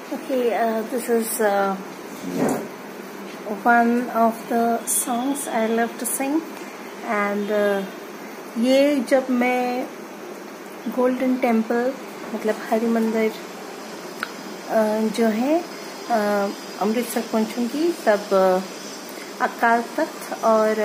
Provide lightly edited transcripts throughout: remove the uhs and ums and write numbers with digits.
Okay, this is one of the songs I love to sing, and ये जब मैं golden temple मतलब हरि मंदिर जो है अमृतसर पहुंचूंगी, तब अकाल तख्त और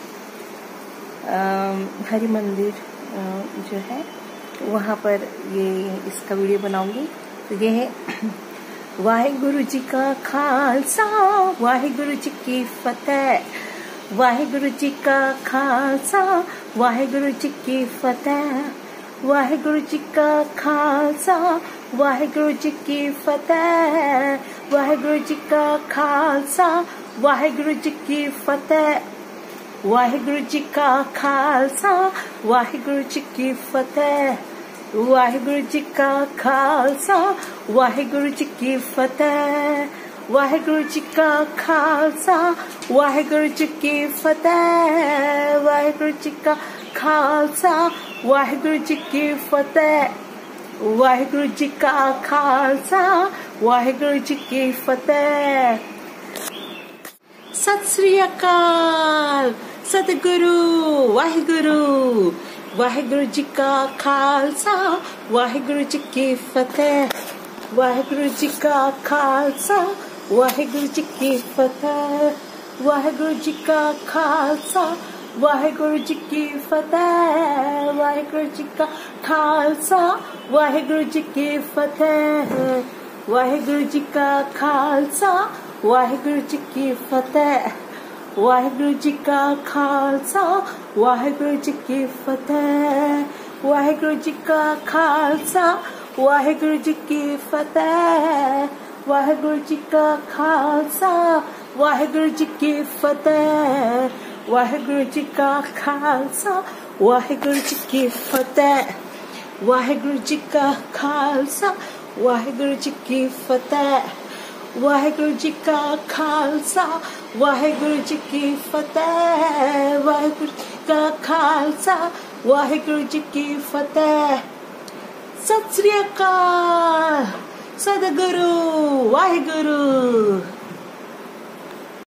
हरि मंदिर जो है वहाँ पर ये इसका वीडियो बनाऊंगी। तो ये है वाहिगुरु जी का खालसा वाहिगुरु जी की फतेह, वाहिगुरु जी का खालसा वाहिगुरु जी की फतेह, वाहिगुरु जी का खालसा वाहिगुरु जी की फतेह, वाहिगुरु जी का खालसा वाहिगुरु जी की फतेह, वाहिगुरु जी का खालसा वाहिगुरु जी की फतेह, वाहिगुरु जी का खालसा वाहिगुरु जी की फतेह, वाहिगुरु जी का खालसा वाहिगुरु जी की फतेह, वाहिगुरु जी का खालसा वाहिगुरु जी की फतेह, वाहिगुरु जी का खालसा वाहिगुरु जी की फतेह। सत श्री अकाल, सतगुरु वाहिगुरु, वाहिगुरु जी का खालसा वाहिगुरु जी की फतेह, वाहिगुरु जी का खालसा वाहिगुरु जी की फतेह, वाहिगुरु जी का खालसा वाहिगुरु जी की फतेह, वाहिगुरु जी का खालसा वाहिगुरु जी की फतेह, वाहिगुरु जी का खालसा वाहिगुरु जी की फतेह, वाहिगुरु जी का खालसा वाहिगुरु जी की फतेह, वाहिगुरु जी का खालसा वाहिगुरु जी की फतेह, वाहिगुरु जी का खालसा वाहिगुरु जी की फतेह, वाहिगुरु जी का खालसा वाहिगुरु जी की फतेह, वाहिगुरु जी का खालसा वाहिगुरु जी की फतेह, वाहिगुरु जी का खालसा वाहिगुरु जी की फतेह, वाहिगुरु जी का खालसा वाहिगुरु जी की फतेह। सत श्री अकाल, सतगुरु वाहिगुरु।